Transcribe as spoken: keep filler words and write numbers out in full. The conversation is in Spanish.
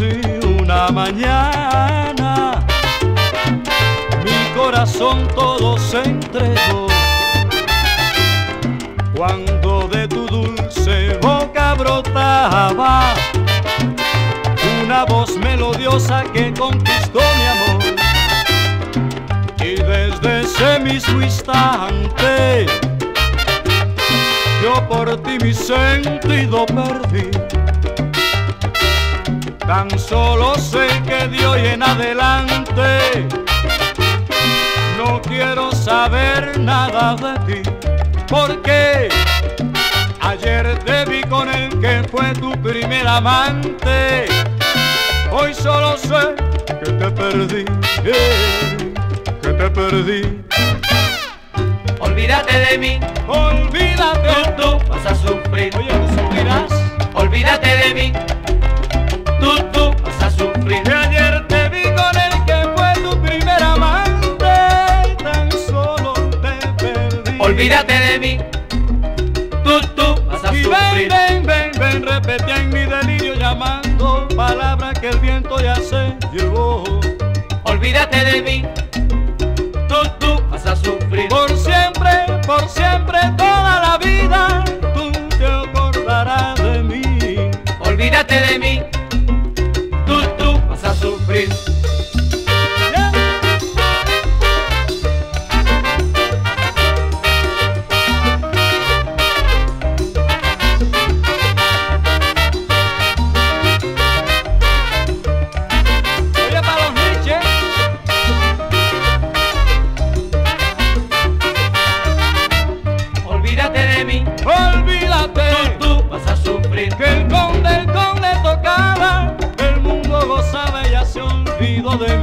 conocí una mañana, mi corazón todo se entregó, cuando de tu dulce boca brotaba una voz melodiosa que conquistó mi amor. Y desde ese mismo instante yo por ti mi sentido perdí. Tan solo sé que de hoy en adelante no quiero saber nada de ti, porque ayer te vi con el que fue tu primer amante. Hoy solo sé que te perdí, que te perdí. Olvídate de mí, olvídate, tú, tú vas a sufrir. Oye, ¿tú sufrirás? Olvídate de mí, tú, tú vas a sufrir. Que ayer te vi con el que fue tu primer amante, tan solo te perdí. Olvídate de mí, tú, tú vas a y sufrir. ven, ven, ven, ven, repetía en mi delirio llamando palabras que el viento ya se llevó. Olvídate de mí, tú, tú vas a sufrir. Por siempre, por siempre, toda la vida, tú te acordarás de mí. Olvídate de mí, tú, tú vas a sufrir. Yeah. Oye, para los niches. Olvídate de mí, Olvídate, tú, tú vas a sufrir. que el conde, el conde tocaba, el mundo gozaba y ya se olvidó de mí.